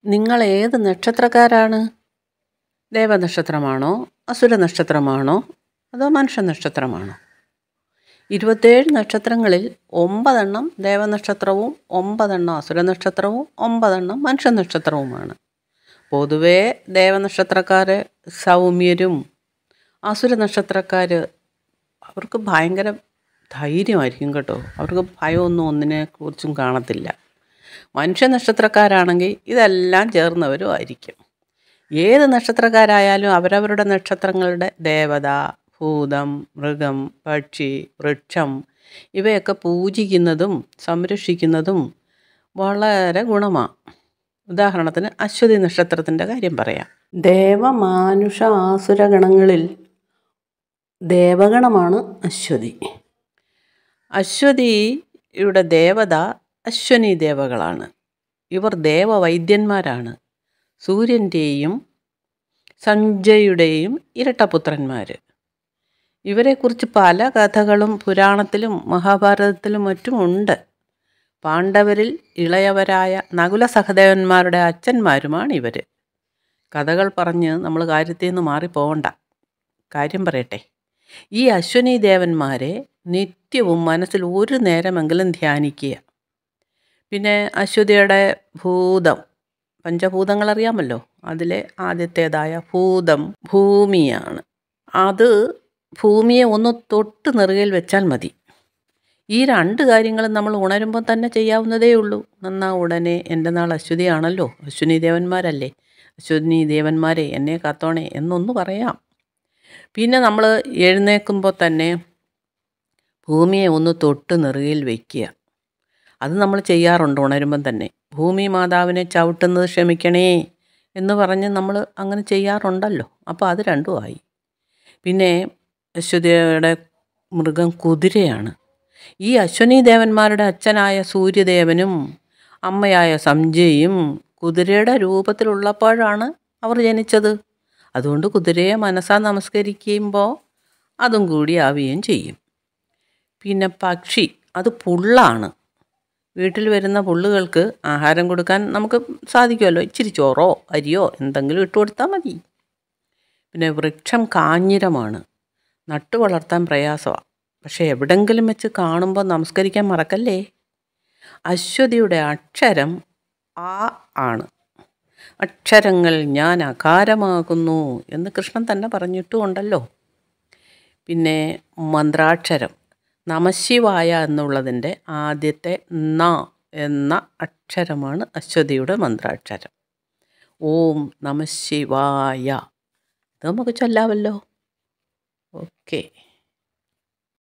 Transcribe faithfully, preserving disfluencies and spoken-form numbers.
നിങ്ങൾ ഏത് നക്ഷത്രക്കാരാണ്? ദേവനക്ഷത്രമാണോ അസുര നക്ഷത്രമാണോ അതോ മനുഷ്യ നക്ഷത്രമാണോ? ഇരുപത്തേഴ് നക്ഷത്രങ്ങളിൽ ഒമ്പതെണ്ണം ദേവനക്ഷത്രവും ഒമ്പതെണ്ണം അസുര നക്ഷത്രവും ഒമ്പതെണ്ണം മനുഷ്യ നക്ഷത്രവുമാണ്. പൊതുവേ ദേവനക്ഷത്രക്കാർ സൗമ്യരും, അസുര നക്ഷത്രക്കാർ അവർക്ക് ഭയങ്കര ധൈര്യമായിരിക്കും കേട്ടോ. അവർക്ക് ഭയമൊന്നും ഒന്നിനെ കുറിച്ചും കാണത്തില്ല. മനുഷ്യ നക്ഷത്രക്കാരാണെങ്കിൽ ഇതെല്ലാം ചേർന്നവരും ആയിരിക്കും. ഏത് നക്ഷത്രക്കാരായാലും അവരവരുടെ നക്ഷത്രങ്ങളുടെ ദേവത, ഭൂതം, മൃഗം, പക്ഷി, വൃക്ഷം ഇവയൊക്കെ പൂജിക്കുന്നതും സംരക്ഷിക്കുന്നതും വളരെ ഗുണമാണ്. ഉദാഹരണത്തിന് അശ്വതി നക്ഷത്രത്തിൻ്റെ കാര്യം പറയാം. ദേവമാനുഷ ആസുര ഗണങ്ങളിൽ ദേവഗണമാണ് അശ്വതി. അശ്വതിയുടെ ദേവത അശ്വനി ദേവകളാണ്. ഇവർ ദേവവൈദ്യന്മാരാണ്. സൂര്യൻ്റെയും സഞ്ജയുടെയും ഇരട്ടപുത്രന്മാർ. ഇവരെക്കുറിച്ച് പല കഥകളും പുരാണത്തിലും മഹാഭാരതത്തിലും മറ്റുമുണ്ട്. പാണ്ഡവരിൽ ഇളയവരായ നകുല സഹദേവന്മാരുടെ അച്ഛന്മാരുമാണ് ഇവർ. കഥകൾ പറഞ്ഞ് നമ്മൾ കാര്യത്തിൽ നിന്ന് മാറിപ്പോകണ്ട. കാര്യം പറയട്ടെ. ഈ അശ്വനി ദേവന്മാരെ നിത്യവും മനസ്സിൽ ഒരു നേരമെങ്കിലും ധ്യാനിക്കുക. പിന്നെ അശ്വതിയുടെ ഭൂതം, പഞ്ചഭൂതങ്ങളറിയാമല്ലോ, അതിലെ ആദ്യത്തേതായ ഭൂതം ഭൂമിയാണ്. അത് ഭൂമിയെ ഒന്ന് തൊട്ട് നെറുകയിൽ വെച്ചാൽ മതി. ഈ രണ്ട് കാര്യങ്ങളും നമ്മൾ ഉണരുമ്പോൾ തന്നെ ചെയ്യാവുന്നതേ ഉള്ളൂ. നന്നാ ഉടനെ എൻ്റെ നാൾ അശ്വതിയാണല്ലോ, അശ്വനി ദേവന്മാരല്ലേ, അശ്വനി ദേവന്മാരെ എന്നെ കാത്തോണേ എന്നൊന്ന് പറയാം. പിന്നെ നമ്മൾ എഴുന്നേൽക്കുമ്പോൾ തന്നെ ഭൂമിയെ ഒന്ന് തൊട്ട് നെറുകയിൽ വയ്ക്കുക. അത് നമ്മൾ ചെയ്യാറുണ്ട് ഉണരുമ്പം തന്നെ. ഭൂമി മാതാവിനെ ചവിട്ടുന്നത് ക്ഷമിക്കണേ എന്ന് പറഞ്ഞ് നമ്മൾ അങ്ങനെ ചെയ്യാറുണ്ടല്ലോ. അപ്പോൾ അത് രണ്ടുമായി. പിന്നെ അശ്വതിയുടെ മൃഗം കുതിരയാണ്. ഈ അശ്വനി ദേവന്മാരുടെ അച്ഛനായ സൂര്യദേവനും അമ്മയായ സംജയും കുതിരയുടെ രൂപത്തിലുള്ളപ്പോഴാണ് അവർ ജനിച്ചത്. അതുകൊണ്ട് കുതിരയെ മനസ്സാ നമസ്കരിക്കുമ്പോൾ അതും കൂടി ആവുകയും ചെയ്യും. പിന്നെ പക്ഷി, അത് പുള്ളാണ്. വീട്ടിൽ വരുന്ന പുള്ളുകൾക്ക് ആഹാരം കൊടുക്കാൻ നമുക്ക് സാധിക്കുമല്ലോ. ഇച്ചിരി ചോറോ അരിയോ എന്തെങ്കിലും ഇട്ട് കൊടുത്താൽ മതി. പിന്നെ വൃക്ഷം കാഞ്ഞിരമാണ്. നട്ടു വളർത്താൻ പ്രയാസമാണ്. പക്ഷേ എവിടെങ്കിലും വെച്ച് കാണുമ്പോൾ നമസ്കരിക്കാൻ മറക്കല്ലേ. അശ്വതിയുടെ അക്ഷരം ആ ആണ്. അക്ഷരങ്ങൾ ഞാൻ അകാരമാകുന്നു എന്ന് കൃഷ്ണൻ തന്നെ പറഞ്ഞിട്ടുമുണ്ടല്ലോ. പിന്നെ മന്ത്രാക്ഷരം നമശിവായ എന്നുള്ളതിൻ്റെ ആദ്യത്തെ ന എന്ന അക്ഷരമാണ് അശ്വതിയുടെ മന്ത്രാക്ഷരം. ഓം നമശിവായ. ഇത് നമുക്ക് ചൊല്ലാമല്ലോ. ഓക്കെ.